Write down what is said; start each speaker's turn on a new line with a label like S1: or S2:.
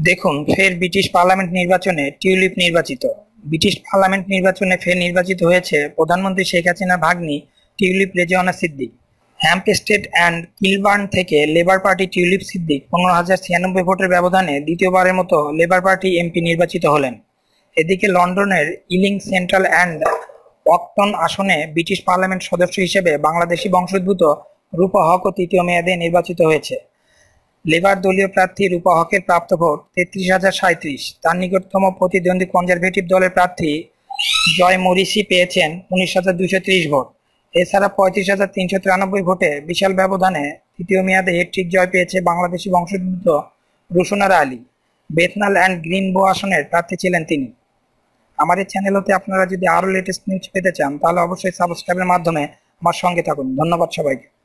S1: দেখুন, ফের British parliament নির্বাচনে টিউলিপ নির্বাচিত। ব্রিটিশ পার্লামেন্ট নির্বাচনে ফের নির্বাচিত হয়েছে প্রধানমন্ত্রী শেখ হাসিনার ভাগ্নি Tulip Rezwana Siddiq. Hampstead and Kilburn থেকে লেবার পার্টি টিউলিপ সিদ্দিক 15,096 ভোটের ব্যবধানে দ্বিতীয়বারের মতো লেবার পার্টি এমপি নির্বাচিত হলেন। এদিকে লন্ডনের ইলিং সেন্ট্রাল অ্যান্ড অকটন আসনে ব্রিটিশ পার্লামেন্ট সদস্য হিসেবে বাংলাদেশি বংশোদ্ভূত রূপা হকও তৃতীয় মেয়াদে নির্বাচিত হয়েছে। লেবার দলীয় প্রার্থী রূপা হকের প্রাপ্ত ভোট 33,037। তার নিকটতম প্রতিদ্বন্দ্বী কনজারভেটিভ দলের প্রার্থী জয় মরিসি পেয়েছেন 19,230 ভোট। এছাড়া 35,393 ভোটে বিশাল ব্যবধানে তৃতীয় মেয়াদে হ্যাট্রিক জয় পেয়েছে বাংলাদেশি বংশোদ্ভূত Rushanara Ali. Bethnal and Green Bow আসনের প্রার্থী ছিলেন তিনি। আমাদের চ্যানেল হতে আপনারা যদি আরও লেটেস্ট নিউজ পেতে চান তাহলে অবশ্যই সাবস্ক্রাইবের মাধ্যমে আমার সঙ্গে থাকুন। ধন্যবাদ সবাইকে।